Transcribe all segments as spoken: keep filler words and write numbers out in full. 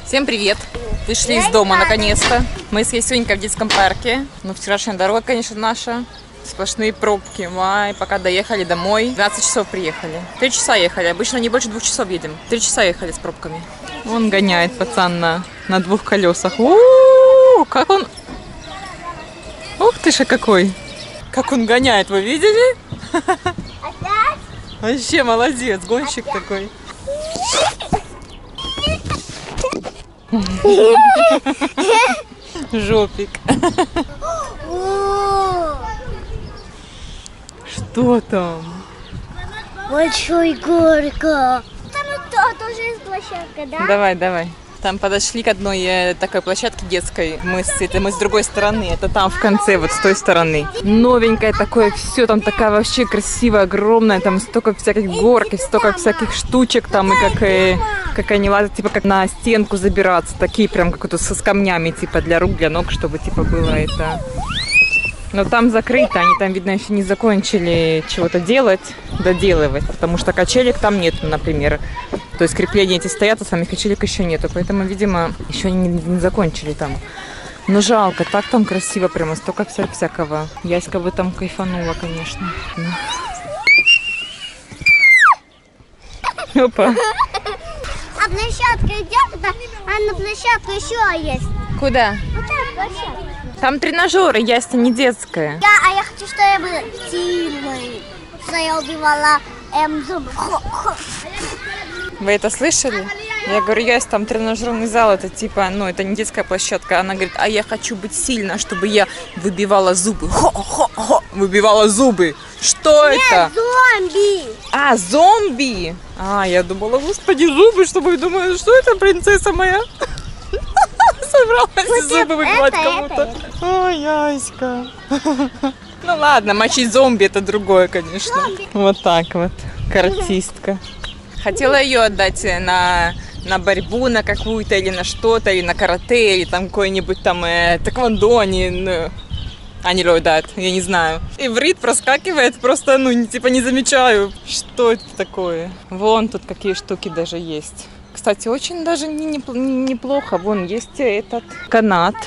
Всем привет! Вышли из дома наконец-то. Мы с Ясюнькой в детском парке. Ну, вчерашняя дорога, конечно, наша. Сплошные пробки. Май, пока доехали домой. двенадцать часов приехали. Три часа ехали. Обычно не больше двух часов едем. Три часа ехали с пробками. Он гоняет пацан на, на двух колесах. У-у-у, как он... Ух ты ж какой! Как он гоняет, вы видели? Вообще молодец, гонщик такой. Жопик. Что там? Большой горка. Там тоже есть площадка, да? Давай, давай. Там подошли к одной э, такой площадке детской. Мы с, это мы с другой стороны. Это там в конце, вот с той стороны. Новенькое такое все. Там такая вообще красивая, огромная. Там столько всяких горок, и столько всяких штучек. Там и как, э, как они лазят, типа как на стенку забираться. Такие прям как-то с камнями, типа для рук, для ног, чтобы типа было это. Но там закрыто. Они там, видно, еще не закончили чего-то делать, доделывать. Потому что качелек там нет, например. То есть крепления эти стоят, а самих качелек еще нету. Поэтому, видимо, еще не, не закончили там. Но жалко, так там красиво, прямо столько вся всякого. Яська бы там кайфанула, конечно. Опа. А площадка идет, а на площадку еще есть. Куда? Вот эта площадка. Там тренажеры, Яся не детская. Я, а я хочу, чтобы я была сильной. Что я убивала эм, зубы. Вы это слышали? Я говорю, Ясь, там тренажерный зал, это типа, ну, это не детская площадка. Она говорит, а я хочу быть сильна, чтобы я выбивала зубы. Хо-хо-хо, выбивала зубы. Что Нет, это? зомби. А, зомби. А, я думала, господи, зубы, чтобы, думаю, что это, принцесса моя? Собралась зубы выбивать кому-то. Ой, Яська. Ну ладно, мочить зомби это другое, конечно. Вот так вот, каратистка. Хотела ее отдать на, на борьбу на какую-то, или на что-то, или на карате, или там какой-нибудь там э, тэквондо, они, ну, они ловят, я не знаю. Иврит проскакивает, просто, ну, типа не замечаю, что это такое. Вон тут какие штуки даже есть. Кстати, очень даже не, не, неплохо. Вон есть этот канат.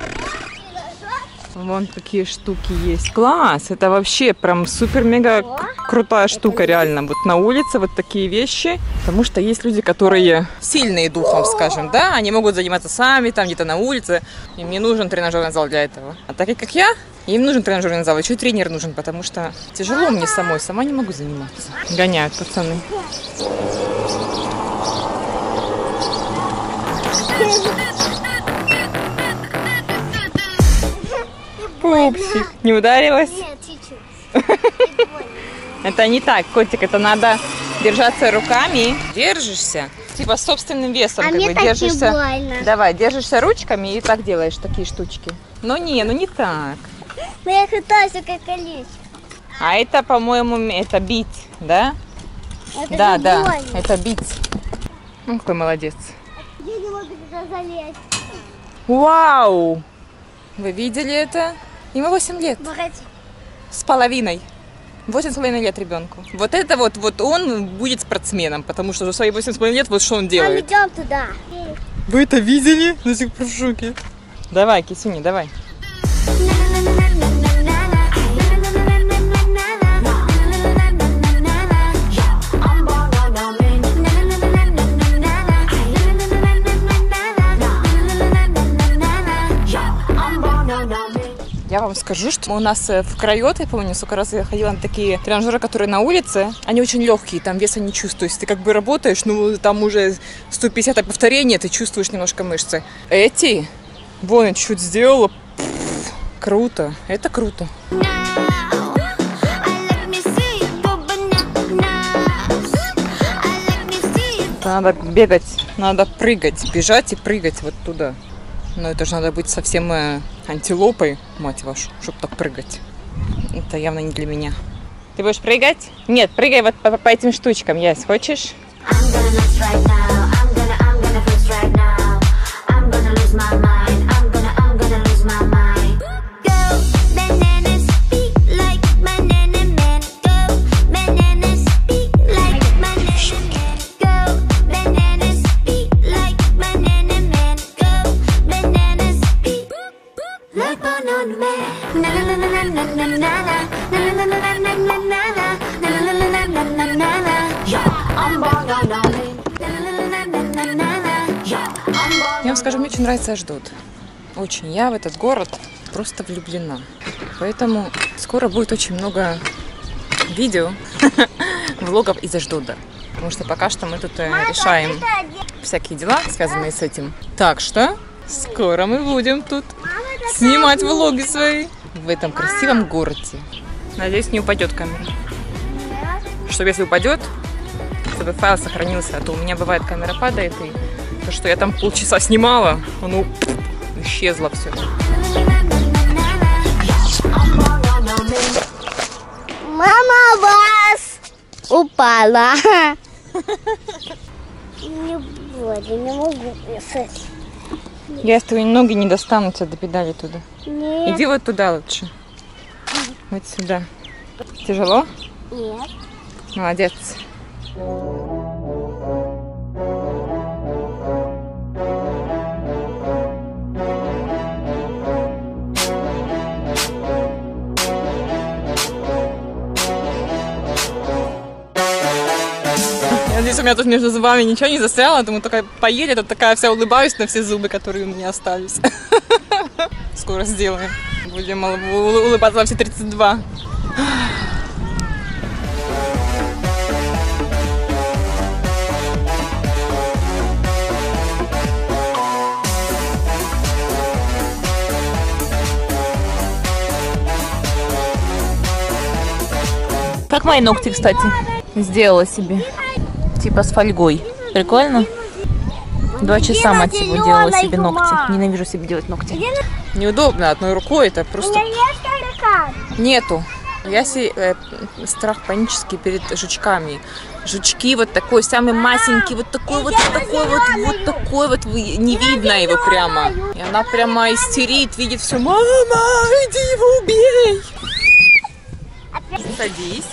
Вон какие штуки есть. Класс! Это вообще прям супер-мега крутая штука, реально. Вот на улице вот такие вещи. Потому что есть люди, которые сильные духом, скажем, да? Они могут заниматься сами, там где-то на улице. Им не нужен тренажерный зал для этого. А такие, как я, им нужен тренажерный зал. Еще и тренер нужен, потому что тяжело мне самой. Сама не могу заниматься. Гоняют пацаны. Пупсик. Не ударилась? Нет, чуть-чуть. Это не так, котик, это надо держаться руками. Держишься, типа собственным весом. А как мне бы, так держишься. не больно. Давай, держишься ручками и так делаешь такие штучки. Ну не, ну не так. Но я хватаюсь как колечко. А это, по-моему, это бить, да? Это Да, же да, больно. это бить. Ну, какой молодец. Я не могу туда залезть. Вау! Вы видели это? Ему восемь лет. Погоди. С половиной. Восемь с половиной лет ребенку. Вот это вот, вот он будет спортсменом, потому что за свои восемь с половиной лет вот что он Мам, делает. идем туда. Вы это видели? До сих пор в шоке. Давай, Кисюня, давай. Я вам скажу, что у нас в Крайот, я помню, сколько раз я ходила на такие тренажеры, которые на улице, они очень легкие, там веса не чувствуешь. Ты как бы работаешь, ну там уже сто пятьдесят повторений, ты чувствуешь немножко мышцы. Эти, вон я чуть сделала, пфф, круто, это круто. Надо бегать, надо прыгать, бежать и прыгать вот туда. Но это же надо быть совсем э, антилопой, мать вашу, чтобы так прыгать. Это явно не для меня. Ты будешь прыгать? Нет, прыгай вот по, по этим штучкам, Ясь, хочешь? Я вам скажу, мне очень нравится Аждот. Очень. Я в этот город просто влюблена. Поэтому скоро будет очень много видео, влогов из Аждота. Потому что пока что мы тут решаем всякие дела, связанные с этим. Так что скоро мы будем тут снимать влоги свои в этом красивом городе. Надеюсь, не упадет камера. Чтобы если упадет, чтобы файл сохранился. А то у меня бывает, камера падает, и то, что я там полчаса снимала, оно исчезло все. Мама, вас упала. Не буду, не могу писать. Я твои ноги не достану тебя до педали туда. Нет. Иди вот туда лучше. Вот сюда. Тяжело? Нет. Молодец. Я надеюсь, у меня тут между зубами ничего не застряло. Думаю, только поедет, а такая вся улыбаюсь на все зубы, которые у меня остались. Скоро сделаем. Будем улыбаться во все тридцать два. Как мои ногти, кстати, сделала себе. Типа с фольгой. Прикольно? Два часа, мать его, делала себе ногти. Ненавижу себе делать ногти. Неудобно одной рукой, это просто... Нету. Я себе э, страх панический перед жучками. Жучки вот такой, самый масенький, вот такой вот, вот такой вот, вот такой вот, не видно его прямо. И она прямо истерит, видит все. Мама, иди его убей! Садись.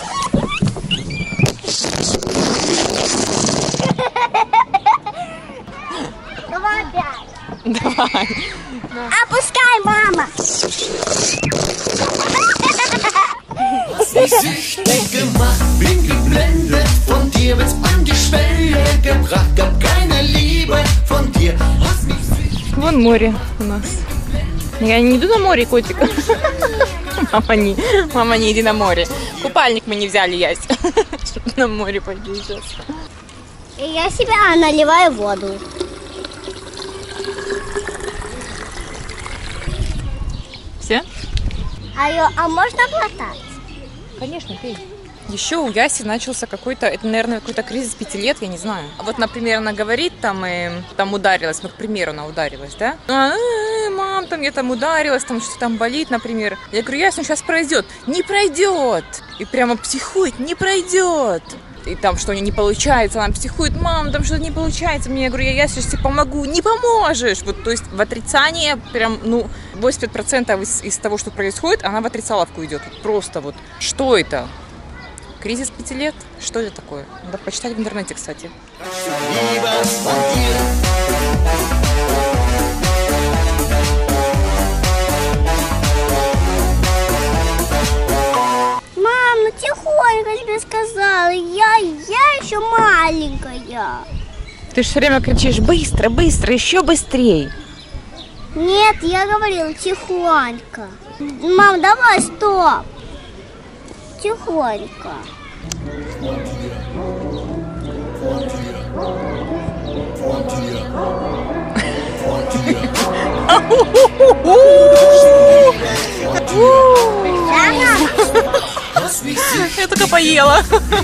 Давай опять. Давай. Опускай, мама. Süchtig gemacht, bin geblendet von dir, wenn's an die Schwelle gebracht, gab keine Liebe von dir, hast mich süchtig. Вон море у нас. Я не иду на море, котик. Мама не, мама не иди на море. Купальник мы не взяли, Ясь. Чтобы на море пойти сейчас. И я себя наливаю воду. Все? А, ее, а можно глотать? Конечно, пей. Еще у Яси начался какой-то, это, наверное, какой-то кризис пяти лет, я не знаю. Вот, например, она говорит, там, и, там ударилась, ну, к примеру, она ударилась, да? А, мам, там, я там ударилась, там, что там болит, например. Я говорю, Яся, ну, сейчас пройдет. Не пройдет. И прямо психует, не пройдет. И там, что у нее не получается, она психует, мам, там что-то не получается. Мне, я говорю, я Яся, сейчас тебе помогу. Не поможешь. Вот, то есть в отрицание прям, ну, восемьдесят процентов из, из того, что происходит, она в отрицаловку идет. Вот просто вот, что это? Кризис пяти лет? Что это такое? Надо почитать в интернете, кстати. Мам, ну тихонько тебе сказала. Я, я еще маленькая. Ты же все время кричишь, быстро, быстро, еще быстрее. Нет, я говорила тихонько. Мам, давай, стоп. Тихонько. Я только поела.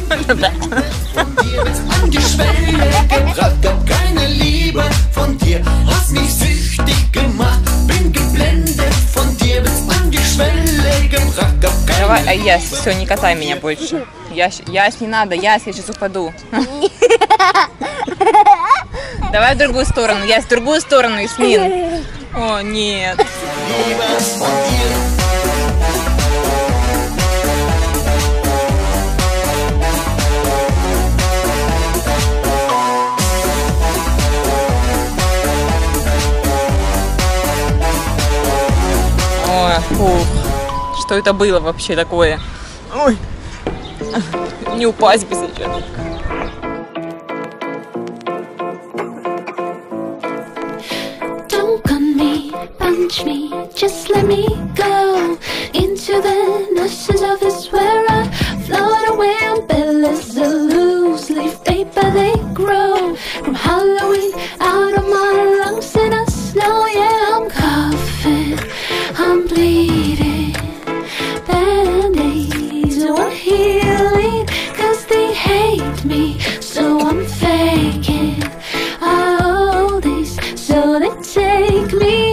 Давай, а Ясь, все, не катай меня больше. Ясь, Ясь, не надо, Ясь, я сейчас упаду. Давай в другую сторону, Ясь, в другую сторону, Ясмин. О, нет. Ой, фух. что это было вообще такое. Ой, не упасть бы сейчас. Don't gun me, punch me, just let me go into the notions of this where I float away on billows of loose leaf paper. They grow from Halloween out of my lungs in the snow. Yeah, I'm coughing, I'm bleeding, band-aids won't healing, cause they hate me, so I'm faking all these, so they take me